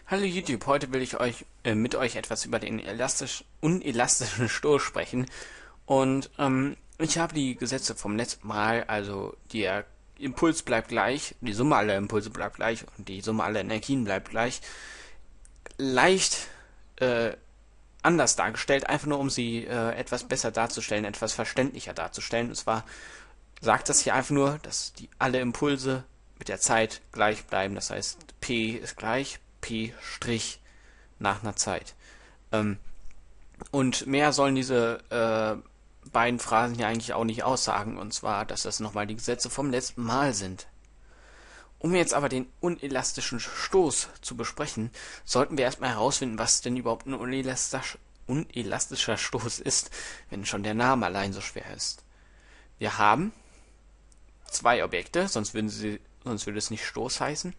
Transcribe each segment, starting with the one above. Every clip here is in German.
Hallo YouTube, heute will ich mit euch etwas über den unelastischen Stoß sprechen. Und ich habe die Gesetze vom letzten Mal, also der Impuls bleibt gleich, die Summe aller Impulse bleibt gleich und die Summe aller Energien bleibt gleich, leicht äh, anders dargestellt, einfach nur um sie etwas besser darzustellen, etwas verständlicher darzustellen. Und zwar sagt das hier einfach nur, dass alle Impulse mit der Zeit gleich bleiben. Das heißt, P ist gleich P' nach einer Zeit. Ähm, und mehr sollen diese beiden Phrasen hier eigentlich auch nicht aussagen. Und zwar, dass das nochmal die Gesetze vom letzten Mal sind. Um jetzt aber den unelastischen Stoß zu besprechen, sollten wir erstmal herausfinden, was denn überhaupt ein unelastischer Stoß ist, wenn schon der Name allein so schwer ist. Wir haben zwei Objekte, sonst würde es nicht Stoß heißen.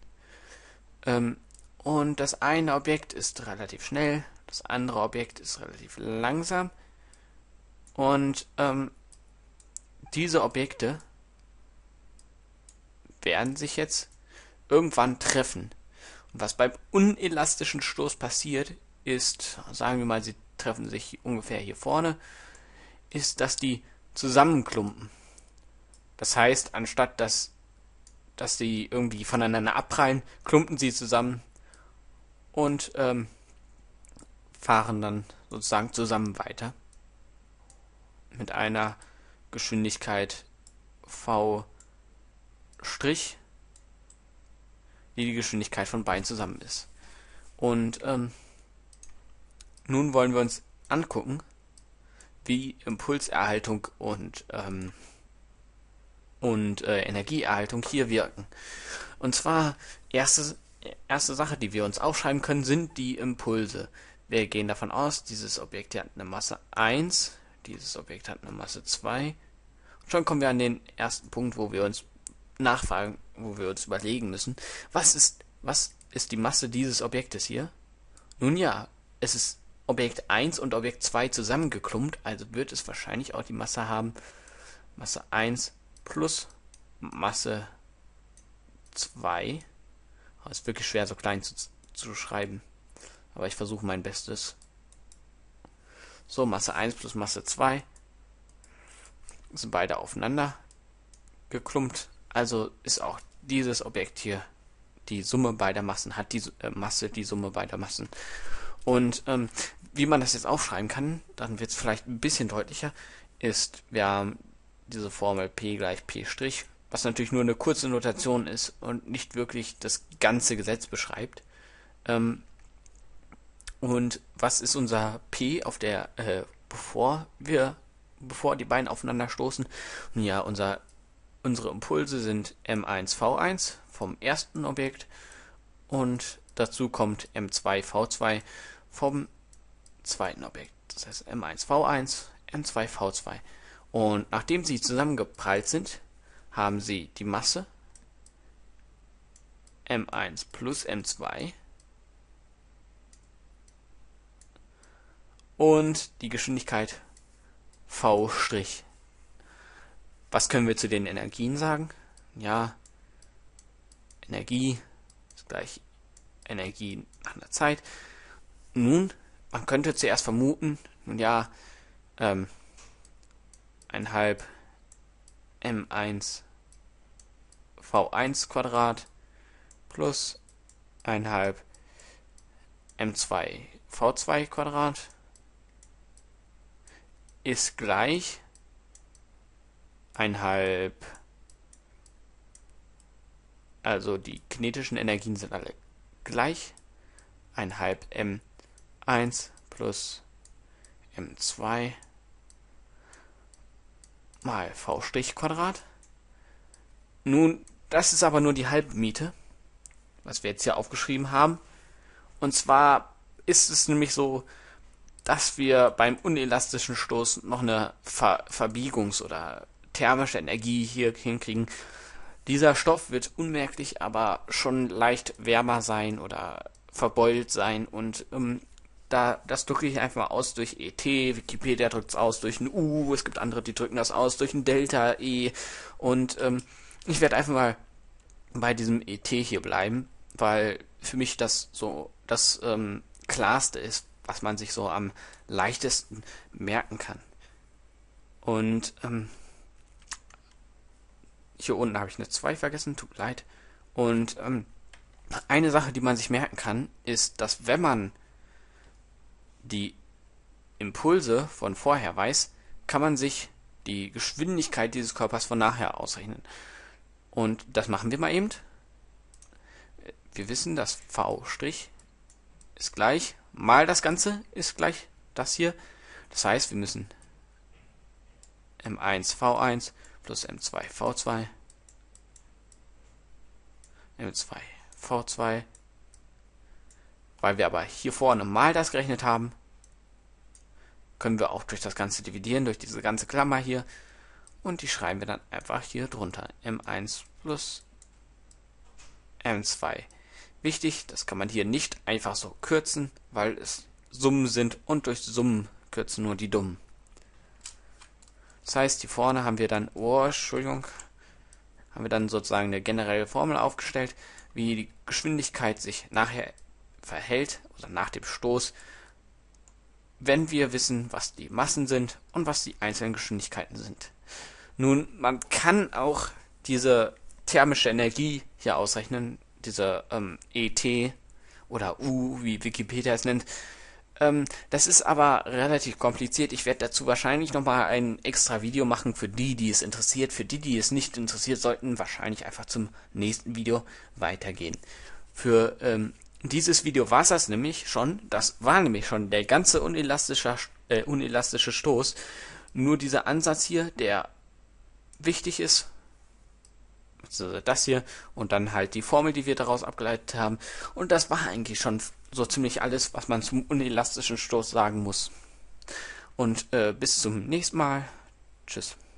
Und das eine Objekt ist relativ schnell, das andere Objekt ist relativ langsam. Und diese Objekte werden sich jetzt irgendwann treffen. Und was beim unelastischen Stoß passiert, ist, sagen wir mal, sie treffen sich ungefähr hier vorne, ist, dass die zusammenklumpen. Das heißt, anstatt dass sie irgendwie voneinander abprallen, klumpen sie zusammen und fahren dann sozusagen zusammen weiter mit einer Geschwindigkeit v', die Geschwindigkeit von beiden zusammen ist. Und nun wollen wir uns angucken, wie Impulserhaltung und Energieerhaltung hier wirken. Und zwar, erste Sache, die wir uns aufschreiben können, sind die Impulse. Wir gehen davon aus, dieses Objekt hier hat eine Masse 1, dieses Objekt hat eine Masse 2. Und schon kommen wir an den ersten Punkt, wo wir uns nachfragen, wo wir uns überlegen müssen, was ist die Masse dieses Objektes hier? Nun ja, es ist Objekt 1 und Objekt 2 zusammengeklumpt, also wird es wahrscheinlich auch die Masse haben, Masse 1 plus Masse 2. Ist wirklich schwer, so klein zu schreiben. Aber ich versuche mein Bestes. So, Masse 1 plus Masse 2 sind beide aufeinander geklumpt. Also ist auch dieses Objekt hier die Summe beider Massen, hat die Masse die Summe beider Massen. Und wie man das jetzt aufschreiben kann, dann wird es vielleicht ein bisschen deutlicher, ist, wir haben diese Formel P gleich P', was natürlich nur eine kurze Notation ist und nicht wirklich das ganze Gesetz beschreibt. Und was ist unser P auf der, bevor die beiden aufeinander stoßen? Nun ja, unsere Impulse sind M1 V1 vom ersten Objekt und dazu kommt M2 V2 vom zweiten Objekt. Das heißt M1 V1, M2 V2. Und nachdem sie zusammengeprallt sind, haben sie die Masse M1 plus M2 und die Geschwindigkeit v'. Was können wir zu den Energien sagen? Ja, Energie ist gleich Energie nach einer Zeit. Nun, man könnte zuerst vermuten, nun ja, 1,5 M1 V1 Quadrat plus 1,5 M2 V2 Quadrat ist gleich 1,5, also die kinetischen Energien sind alle gleich, 1,5 M1 plus M2 mal v' Quadrat. Nun, das ist aber nur die halbe Miete, was wir jetzt hier aufgeschrieben haben. Und zwar ist es nämlich so, dass wir beim unelastischen Stoß noch eine Verbiegungs- oder thermische Energie hier hinkriegen. Dieser Stoff wird unmerklich aber schon leicht wärmer sein oder verbeult sein und das drücke ich einfach mal aus durch ET, Wikipedia drückt es aus durch ein U, es gibt andere, die drücken das aus durch ein Delta E und ich werde einfach mal bei diesem ET hier bleiben, weil für mich das so das Klarste ist, was man sich so am leichtesten merken kann. Und hier unten habe ich eine 2 vergessen, tut leid. Und eine Sache, die man sich merken kann, ist, dass wenn man die Impulse von vorher weiß, kann man sich die Geschwindigkeit dieses Körpers von nachher ausrechnen. Und das machen wir mal eben. Wir wissen, dass V' ist gleich mal das Ganze ist gleich das hier. Das heißt, wir müssen M1 V1 plus M2 V2 M2 V2. Weil wir aber hier vorne mal das gerechnet haben, können wir auch durch das Ganze dividieren, durch diese ganze Klammer hier. Und die schreiben wir dann einfach hier drunter. M1 plus M2. Wichtig, das kann man hier nicht einfach so kürzen, weil es Summen sind und durch Summen kürzen nur die Dummen. Das heißt, hier vorne haben wir dann, haben wir dann sozusagen eine generelle Formel aufgestellt, wie die Geschwindigkeit sich nachher verhält oder nach dem Stoß, wenn wir wissen, was die Massen sind und was die einzelnen Geschwindigkeiten sind. Nun, man kann auch diese thermische Energie hier ausrechnen, diese ET oder U, wie Wikipedia es nennt. Das ist aber relativ kompliziert. Ich werde dazu wahrscheinlich nochmal ein extra Video machen für die, die es interessiert. Für die, die es nicht interessiert, sollten wahrscheinlich einfach zum nächsten Video weitergehen. Für dieses Video war es das nämlich schon. Das war nämlich schon der ganze unelastische Stoß. Nur dieser Ansatz hier, der wichtig ist, also das hier und dann halt die Formel, die wir daraus abgeleitet haben. Und das war eigentlich schon so ziemlich alles, was man zum unelastischen Stoß sagen muss. Und bis zum nächsten Mal. Tschüss.